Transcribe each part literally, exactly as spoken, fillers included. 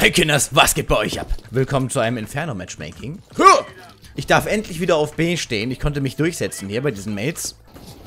Hey Kinders, was geht bei euch ab? Willkommen zu einem Inferno-Matchmaking. Ich darf endlich wieder auf B stehen. Ich konnte mich durchsetzen hier bei diesen Mates.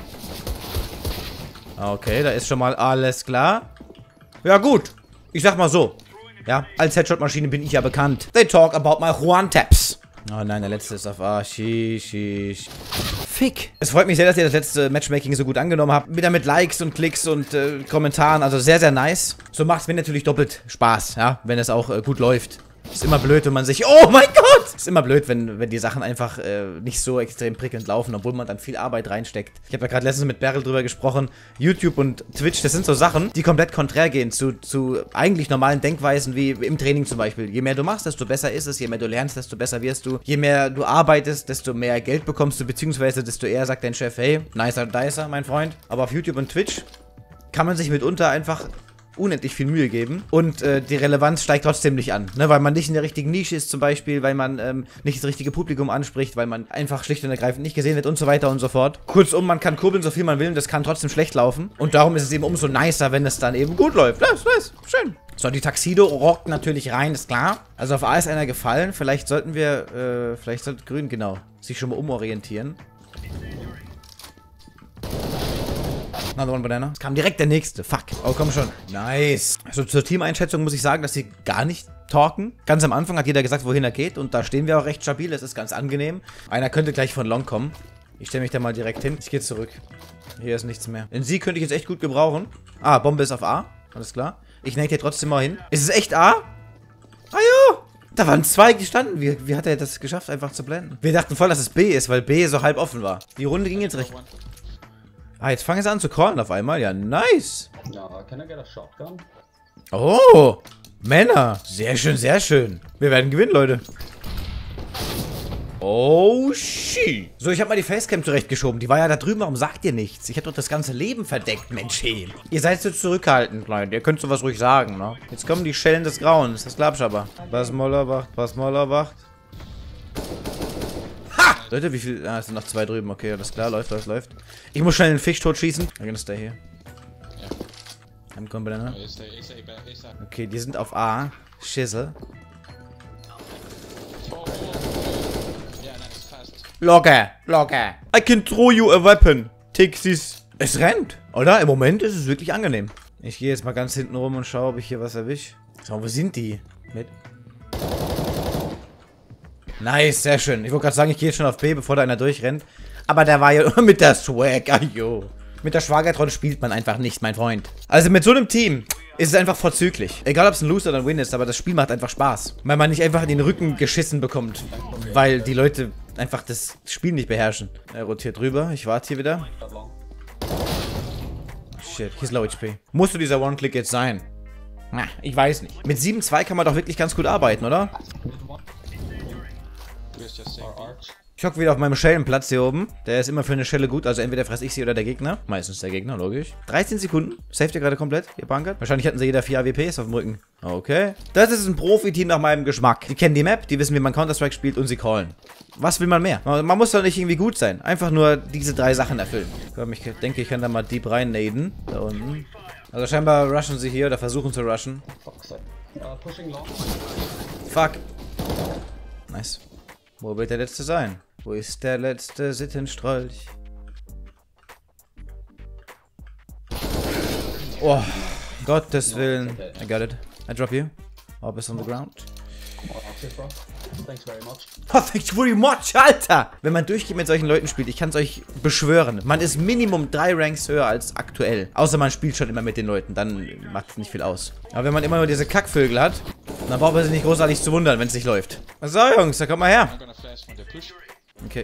Okay, da ist schon mal alles klar. Ja gut, ich sag mal so. Ja, als Headshot-Maschine bin ich ja bekannt. They talk about my Juan-Taps. Oh nein, der letzte ist auf A. Shish, shish. Fick. Es freut mich sehr, dass ihr das letzte Matchmaking so gut angenommen habt. Wieder mit Likes und Klicks und äh, Kommentaren. Also sehr, sehr nice. So macht es mir natürlich doppelt Spaß, ja, wenn es auch äh, gut läuft. Ist immer blöd, wenn man sich... Oh mein Gott! Ist immer blöd, wenn, wenn die Sachen einfach äh, nicht so extrem prickelnd laufen, obwohl man dann viel Arbeit reinsteckt. Ich habe ja gerade letztens mit Beryl drüber gesprochen. YouTube und Twitch, das sind so Sachen, die komplett konträr gehen zu, zu eigentlich normalen Denkweisen, wie im Training zum Beispiel. Je mehr du machst, desto besser ist es. Je mehr du lernst, desto besser wirst du. Je mehr du arbeitest, desto mehr Geld bekommst du, beziehungsweise desto eher sagt dein Chef, hey, nicer dicer, mein Freund. Aber auf YouTube und Twitch kann man sich mitunter einfach unendlich viel Mühe geben und äh, die Relevanz steigt trotzdem nicht an, ne? Weil man nicht in der richtigen Nische ist zum Beispiel, weil man ähm, nicht das richtige Publikum anspricht, weil man einfach schlicht und ergreifend nicht gesehen wird und so weiter und so fort. Kurzum, man kann kurbeln, so viel man will und das kann trotzdem schlecht laufen und darum ist es eben umso nicer, wenn es dann eben gut läuft. Das ist schön. So, die Tuxedo rockt natürlich rein, ist klar. Also auf A ist einer gefallen, vielleicht sollten wir, äh, vielleicht sollte Grün, genau, sich schon mal umorientieren. Another one banana. Es kam direkt der nächste. Fuck. Oh, komm schon. Nice. Also zur Teameinschätzung muss ich sagen, dass sie gar nicht talken. Ganz am Anfang hat jeder gesagt, wohin er geht. Und da stehen wir auch recht stabil. Das ist ganz angenehm. Einer könnte gleich von Long kommen. Ich stelle mich da mal direkt hin. Ich gehe zurück. Hier ist nichts mehr. Den Sie könnte ich jetzt echt gut gebrauchen. Ah, Bombe ist auf A. Alles klar. Ich nade hier trotzdem mal hin. Ist es echt A? Ah ja. Da waren zwei gestanden. Wie, wie hat er das geschafft, einfach zu blenden? Wir dachten voll, dass es B ist, weil B so halb offen war. Die Runde ging jetzt recht... Ah, jetzt fangen sie an zu callen auf einmal. Ja, nice. Ja, can I get a shotgun? Oh, Männer. Sehr schön, sehr schön. Wir werden gewinnen, Leute. Oh, shit. So, ich habe mal die Facecam zurechtgeschoben. Die war ja da drüben. Warum sagt ihr nichts? Ich habe doch das ganze Leben verdeckt, Mensch. Ihr seid so zurückhaltend, Leute. Ihr könnt sowas ruhig sagen, ne? Jetzt kommen die Schellen des Grauens. Das glaubst du aber. Was Moller wacht, was Moller wacht. Leute, wie viel? Ah, es sind noch zwei drüben. Okay, alles klar. Läuft, läuft, läuft. Ich muss schnell den Fisch tot schießen. I'm gonna stay here. I'm going banana. Okay, die sind auf A. Schissel. Locker, locker. I can throw you a weapon. Take this. Es rennt, oder? Im Moment ist es wirklich angenehm. Ich gehe jetzt mal ganz hinten rum und schaue, ob ich hier was erwische. So, wo sind die? Mit. Nice, sehr schön. Ich wollte gerade sagen, ich gehe jetzt schon auf B, bevor da einer durchrennt. Aber der war ja mit der Swag. Ajo. Mit der Schwagertron spielt man einfach nicht, mein Freund. Also mit so einem Team ist es einfach vorzüglich. Egal, ob es ein Loser oder ein Win ist, aber das Spiel macht einfach Spaß. Weil man nicht einfach in den Rücken geschissen bekommt. Weil die Leute einfach das Spiel nicht beherrschen. Er rotiert rüber. Ich warte hier wieder. Shit, he's low H P. Musste dieser One-Click jetzt sein? Na, ich weiß nicht. Mit sieben zwei kann man doch wirklich ganz gut arbeiten, oder? Ich hocke wieder auf meinem Schellenplatz hier oben. Der ist immer für eine Schelle gut, also entweder fresse ich sie oder der Gegner. Meistens der Gegner, logisch. dreizehn Sekunden. Saved ihr gerade komplett, ihr bunkert. Wahrscheinlich hatten sie jeder vier A W Ps auf dem Rücken. Okay. Das ist ein Profi-Team nach meinem Geschmack. Die kennen die Map, die wissen, wie man Counter-Strike spielt und sie callen. Was will man mehr? Man muss doch nicht irgendwie gut sein. Einfach nur diese drei Sachen erfüllen. Komm, ich denke, ich kann da mal deep rein naden. Da unten. Also scheinbar rushen sie hier oder versuchen zu rushen. Fuck. Nice. Wo wird der letzte sein? Wo ist der letzte Sittenstrolch? Oh, Gottes Willen. I got it. I drop you. Orb is on the ground. Thanks very much. Oh, thanks very much, Alter! Wenn man durchgeht mit solchen Leuten spielt, ich kann es euch beschwören. Man ist Minimum drei Ranks höher als aktuell. Außer man spielt schon immer mit den Leuten, dann macht es nicht viel aus. Aber wenn man immer nur diese Kackvögel hat, dann braucht man sich nicht großartig zu wundern, wenn es nicht läuft. So, Jungs, da kommt mal her. Okay.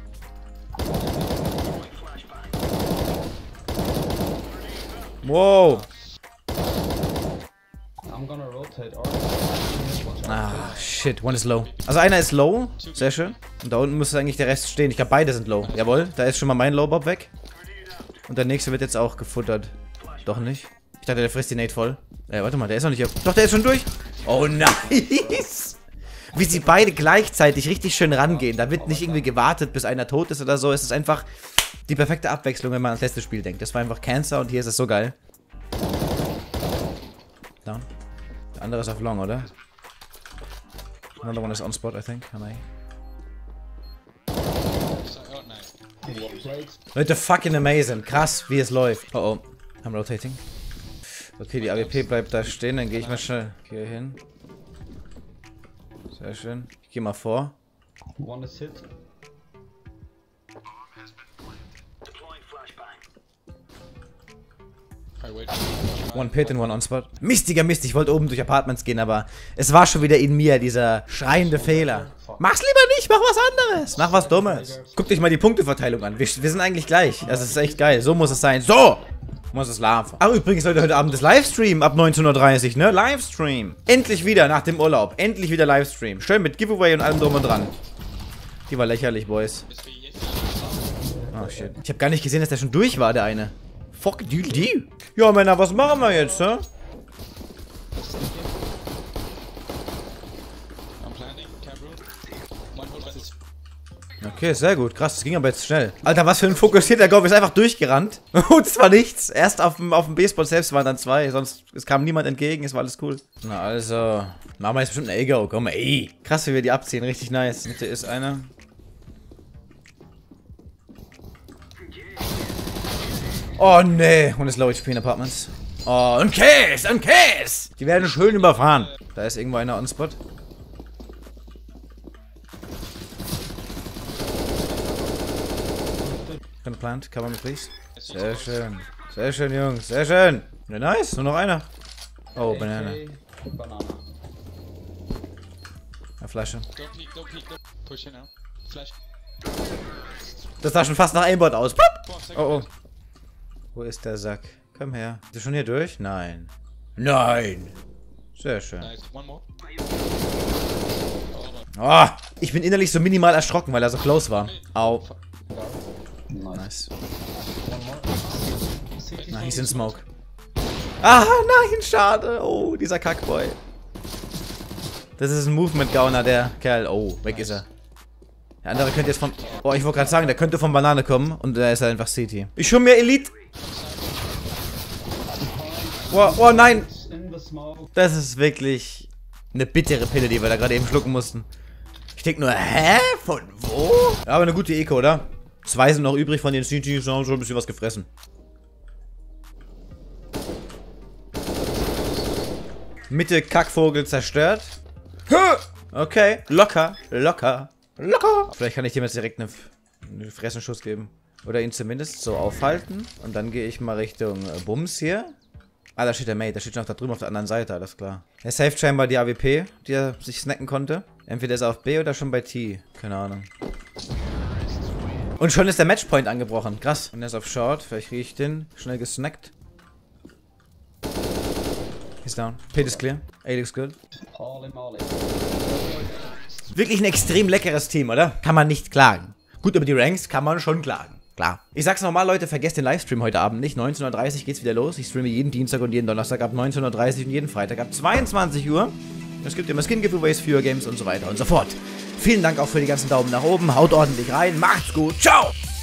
Wow. Ah, shit. One is low. Also einer ist low. Sehr schön. Und da unten müsste eigentlich der Rest stehen. Ich glaube, beide sind low. Jawohl. Da ist schon mal mein Low-Bob weg. Und der nächste wird jetzt auch gefuttert. Doch nicht. Ich dachte, der frisst die Nate voll. Äh, warte mal. Der ist noch nicht... Doch, der ist schon durch. Oh, nice. Wie sie beide gleichzeitig richtig schön rangehen. Da wird nicht irgendwie gewartet, bis einer tot ist oder so. Es ist einfach die perfekte Abwechslung, wenn man ans letzte Spiel denkt. Das war einfach Cancer und hier ist es so geil. Down. Der andere ist auf Long, oder? Another one is on spot, I think. Am I? Leute, fucking amazing. Krass, wie es läuft. Oh oh. I'm rotating. Okay, die A W P bleibt da stehen. Dann gehe ich mal schnell hier hin. Sehr schön. Ich gehe mal vor. One is hit. One pit and one on spot. Mistiger Mist, ich wollte oben durch Apartments gehen, aber es war schon wieder in mir, dieser schreiende Fehler. Mach's lieber nicht, mach was anderes. Mach was Dummes. Guckt euch mal die Punkteverteilung an. Wir, wir sind eigentlich gleich. Das ist echt geil. So muss es sein. So muss es laufen. Ach, übrigens, Leute, heute Abend ist Livestream ab neunzehn Uhr dreißig, ne? Livestream. Endlich wieder nach dem Urlaub. Endlich wieder Livestream. Schön mit Giveaway und allem drum und dran. Die war lächerlich, Boys. Oh, shit. Ich habe gar nicht gesehen, dass der schon durch war, der eine. Fuck, die, die. Ja, Männer, was machen wir jetzt, hä? Okay, sehr gut. Krass, das ging aber jetzt schnell. Alter, was für ein fokussierter Golf. Ist einfach durchgerannt. Und es war nichts. Erst auf dem, auf dem B-Spot selbst waren dann zwei. Sonst es kam niemand entgegen. Es war alles cool. Na also. Machen wir jetzt bestimmt ein A-Go. Komm, ey. Krass, wie wir die abziehen. Richtig nice. Mitte ist einer. Oh, nee. Und ist Low H P in Apartments. Oh, ein Case, ein Case. Die werden schön überfahren. Da ist irgendwo einer on Spot. Plant, cover me please. Sehr schön. Sehr schön, Jungs. Sehr schön. Ja, nice. Nur noch einer. Oh, Banana. Eine Flasche. Das sah schon fast nach Aimbot aus. Oh, oh. Wo ist der Sack? Komm her. Ist der schon hier durch? Nein. Nein. Sehr schön. Oh, ich bin innerlich so minimal erschrocken, weil er so close war. Au. Nice. Na, he's in Smoke. Ah, nein, schade. Oh, dieser Kackboy. Das ist ein Movement-Gauner, der Kerl. Oh, weg ist er. Der andere könnte jetzt von... Oh, ich wollte gerade sagen, der könnte von Banane kommen. Und der ist halt einfach C T. Ich schon mir Elite. Oh, oh, nein. Das ist wirklich eine bittere Pille, die wir da gerade eben schlucken mussten. Ich denke nur, hä? Von wo? Ja, aber eine gute Eco, oder? Zwei sind noch übrig von den C Ts, haben schon ein bisschen was gefressen. Mitte Kackvogel zerstört. Okay, locker, locker, locker. Vielleicht kann ich dem jetzt direkt einen, einen Fressenschuss geben. Oder ihn zumindest so aufhalten. Und dann gehe ich mal Richtung Bums hier. Ah, da steht der Mate, der steht schon noch da drüben auf der anderen Seite, alles klar. Er saved scheinbar die A W P, die er sich snacken konnte. Entweder ist er auf B oder schon bei T. Keine Ahnung. Und schon ist der Matchpoint angebrochen. Krass. Und er ist auf Short. Vielleicht kriege ich den. Schnell gesnackt. He's down. Pit ist clear. A looks good. Wirklich ein extrem leckeres Team, oder? Kann man nicht klagen. Gut, über die Ranks kann man schon klagen. Klar. Ich sag's nochmal, Leute, vergesst den Livestream heute Abend nicht. neunzehn Uhr dreißig geht's wieder los. Ich streame jeden Dienstag und jeden Donnerstag ab neunzehn Uhr dreißig und jeden Freitag ab zweiundzwanzig Uhr. Es gibt immer Skin-Giveaways für Games und so weiter und so fort. Vielen Dank auch für die ganzen Daumen nach oben. Haut ordentlich rein. Macht's gut. Ciao!